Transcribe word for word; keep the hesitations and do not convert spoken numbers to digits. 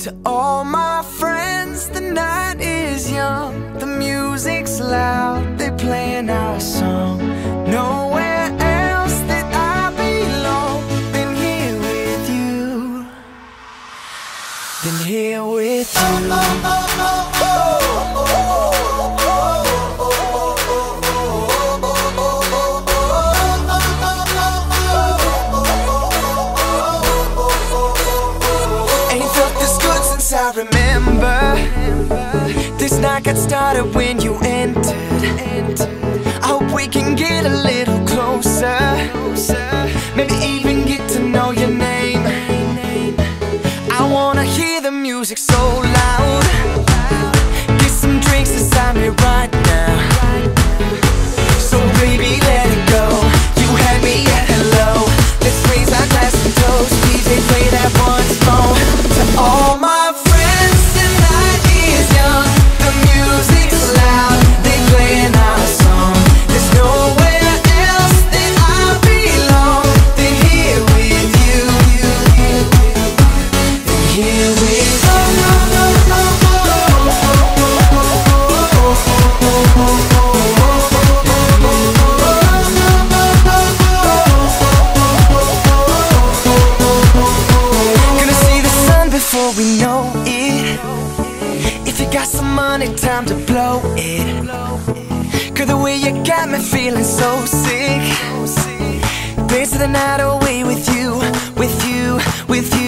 To all my friends, the night is young, the music's loud, they're playing our song. Nowhere else that I belong than here with you, than here with you. I remember this night got started when you entered. I hope we can get a little closer, maybe even get to know your name. I wanna hear the music so loud, get some drinks inside me right now. So baby, let it go. You had me at hello. Let's raise our glass and toast. D J, play that once more. To all my we know it. If you got some money, time to blow it. Girl, the way you got me feeling so sick. Dance the night away with you, with you, with you.